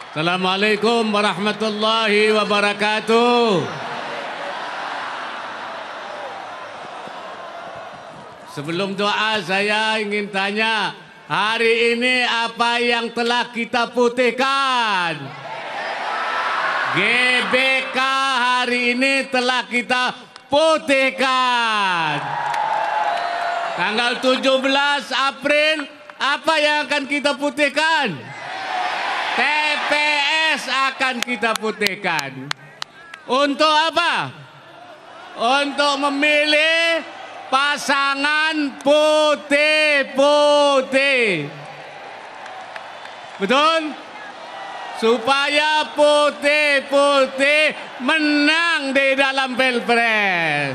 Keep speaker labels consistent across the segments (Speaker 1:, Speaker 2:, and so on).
Speaker 1: Assalamualaikum warahmatullahi wabarakatuh. Sebelum doa saya ingin tanya, hari ini apa yang telah kita putihkan? GBK hari ini telah kita putihkan. Tanggal 17 April apa yang akan kita putihkan? TPS akan kita putihkan. Untuk apa? Untuk memilih pasangan putih-putih. Betul? Supaya putih-putih menang di dalam Pilpres.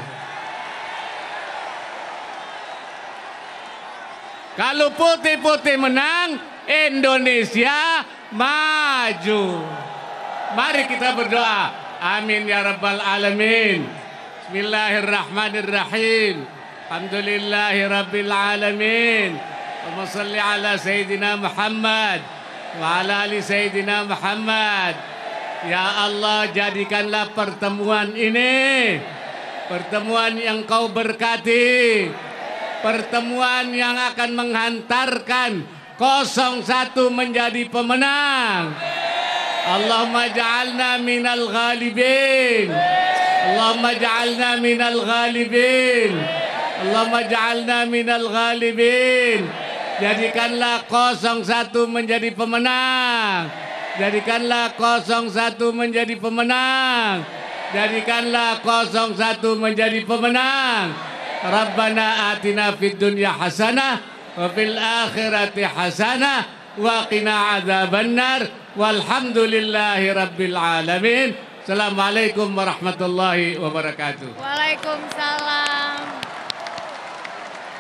Speaker 1: Kalau putih-putih menang, Indonesia maju. Mari kita berdoa. Amin ya rabbal alamin. Bismillahirrahmanirrahim. Alhamdulillahi rabbil alamin. Allahumma salli ala Sayyidina Muhammad wa ala ali Sayyidina Muhammad. Ya Allah, jadikanlah pertemuan ini pertemuan yang Kau berkati, pertemuan yang akan menghantarkan 01 menjadi pemenang. Allahumma ja'alna minal ghalibin. Allahumma ja'alna minal ghalibin. Allahumma ja'alna minal ghalibin. Jadikanlah 01 menjadi pemenang. Jadikanlah 01 menjadi pemenang. Jadikanlah 01 menjadi pemenang. Rabbana atina fid dunya hasanah wa fil akhirati hasanah wa qina adzabannar walhamdulillahi rabbil alamin. Assalamualaikum warahmatullahi wabarakatuh.
Speaker 2: Waalaikumsalam.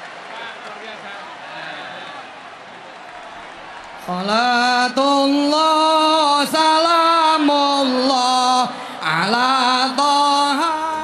Speaker 3: Salatullah